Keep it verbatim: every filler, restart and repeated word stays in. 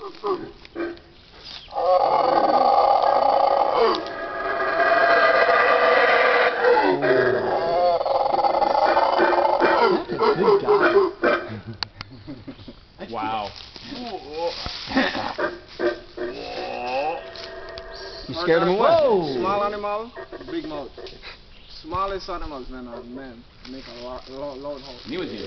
Good guy. Wow. You scared him away. Whoa. Small animal, big mouth. Smallest animals, man, uh, man, make a lot, lot, lot hole. He was here.